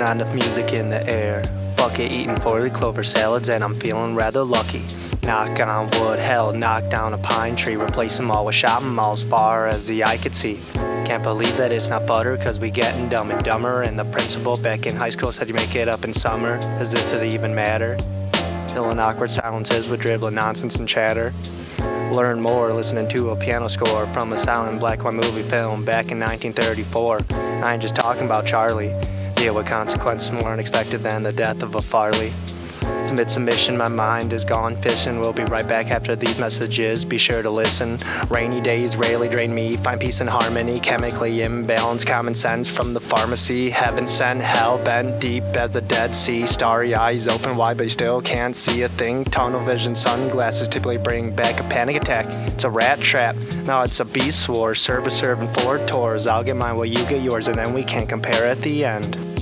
not enough music in the air. Fuck it, eating 4 clover salads and I'm feeling rather lucky. Knock on wood, hell, knock down a pine tree. Replace them all with shopping malls far as the eye could see. Can't believe that it's not butter, cause we getting dumb and dumber. And the principal back in high school said you make it up in summer, as if it even mattered. Filling awkward silences with dribbling nonsense and chatter. Learn more listening to a piano score from a silent black and white movie film back in 1934. I ain't just talking about Charlie. Deal with consequences more unexpected than the death of a Farley. It's mid-submission, my mind is gone fishing. We'll be right back after these messages, be sure to listen. Rainy days rarely drain me, find peace and harmony. Chemically imbalanced, common sense from the pharmacy. Heaven sent, hell bent deep as the Dead Sea. Starry eyes open wide but you still can't see a thing. Tunnel vision sunglasses typically bring back a panic attack. It's a rat trap, no it's a beast war. Serving 4 tours, I'll get mine while you get yours, and then we can compare at the end.